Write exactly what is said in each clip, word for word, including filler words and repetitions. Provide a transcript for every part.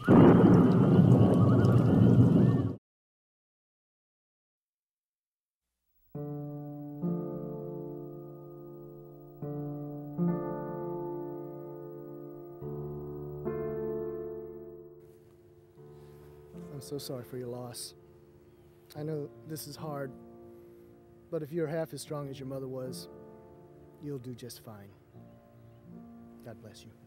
I'm so sorry for your loss. I know this is hard, but if you're half as strong as your mother was, you'll do just fine. God bless you.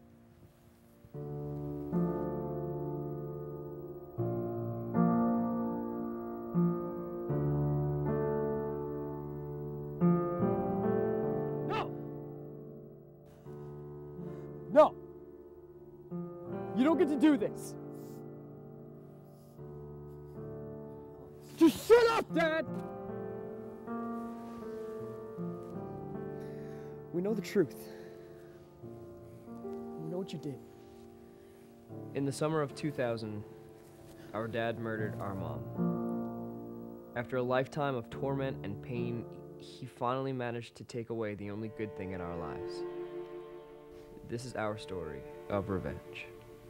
No! No! You don't get to do this. Just shut up, Dad! We know the truth. We know what you did. In the summer of two thousand, our dad murdered our mom. After a lifetime of torment and pain, he finally managed to take away the only good thing in our lives. This is our story of revenge.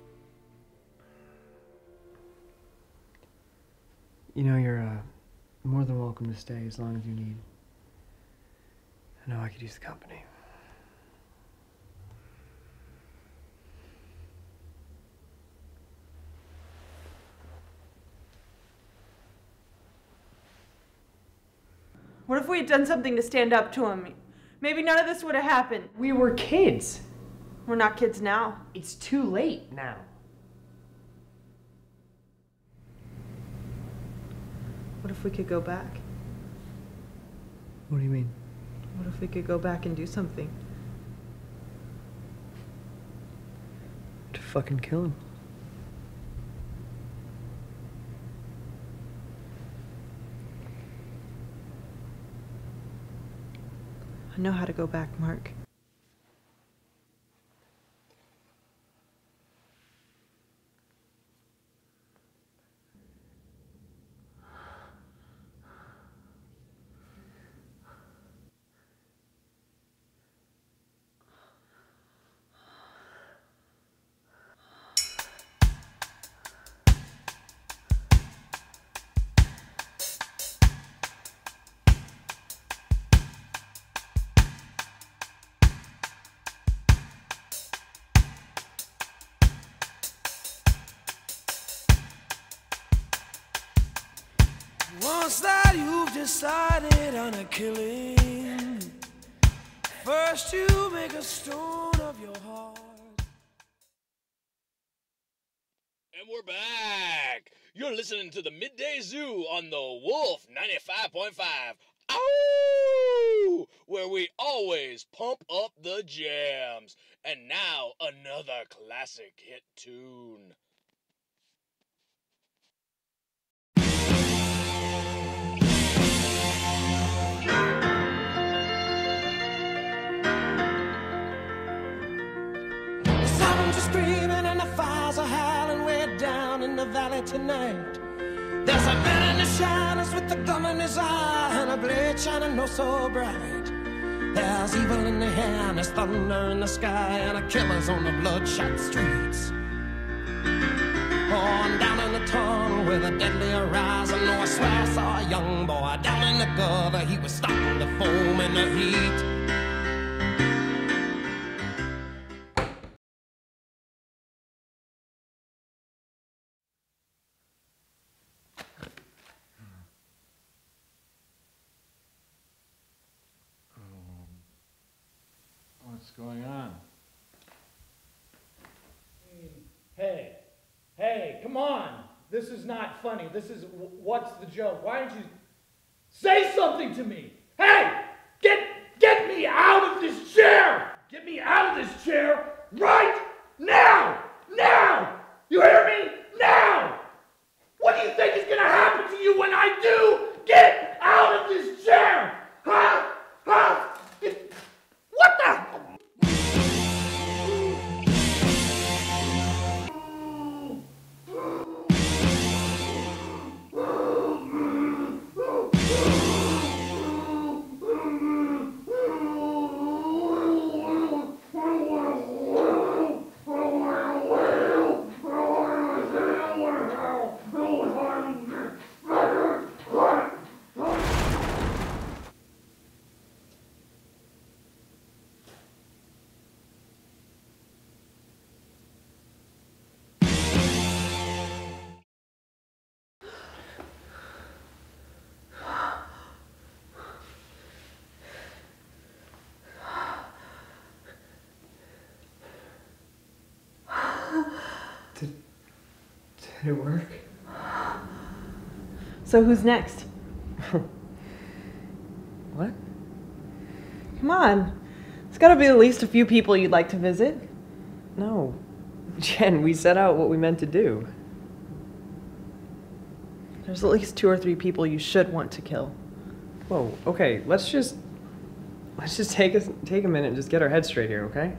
You know, you're uh, more than welcome to stay as long as you need. I know I could use the company. What if we had done something to stand up to him? Maybe none of this would have happened. We were kids. We're not kids now. It's too late now. What if we could go back? What do you mean? What if we could go back and do something? To fucking kill him. I know how to go back, Mark. Once that you've decided on a killing, first you make a stone of your heart. And we're back. You're listening to the Midday Zoo on the Wolf ninety-five point five. Ow! Where we always pump up the jams. And now another classic hit tune. Screaming and the fires are howling way down in the valley tonight. There's a man in the shadows with the gum in his eye and a blade shining oh so bright. There's evil in the air and there's thunder in the sky and a killer's on the bloodshot streets. On down in the tunnel with a deadly horizon, oh I swear I saw a young boy down in the gutter. He was starting to foam in the heat. What's going on? Hey, hey, come on. This is not funny. This is, what's the joke? Why don't you say something to me? Hey, get, get me out of this chair. Get me out of this chair right now. Now. You hear me? Now. What do you think is going to happen to you when I do get out of this chair? Huh? Huh? What the? Did it work? So who's next? What? Come on. There's gotta be at least a few people you'd like to visit. No. Jen, we set out what we meant to do. There's at least two or three people you should want to kill. Whoa, okay, let's just... Let's just take a, take a minute and just get our heads straight here, okay?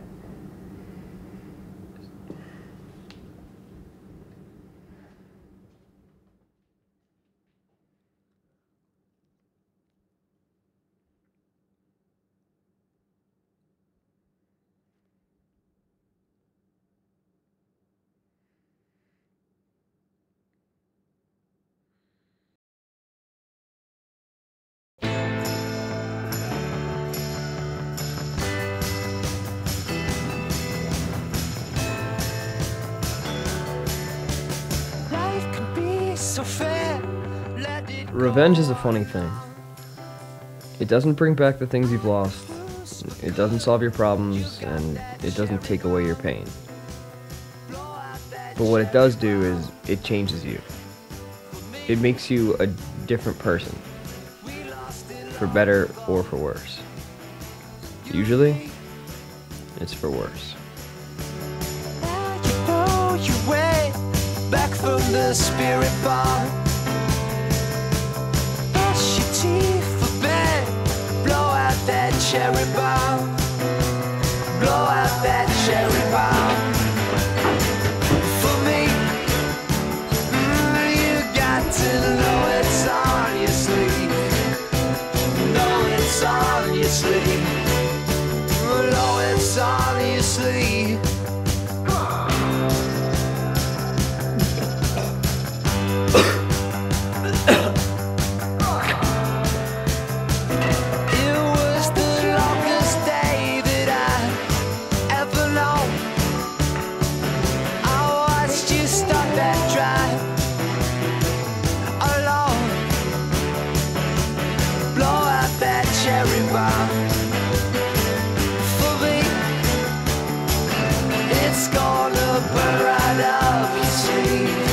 Revenge is a funny thing. It doesn't bring back the things you've lost, it doesn't solve your problems, and it doesn't take away your pain. But what it does do is, it changes you. It makes you a different person, for better or for worse. Usually, it's for worse. You know your way back from the spirit bar. Brush your teeth for bed. Blow out that cherry bomb. Blow out that cherry bomb. For me, mm, you got to know it's on your sleeve. Know it's on your sleeve. Know it's on your sleeve. It's gonna burn right up your sleeve.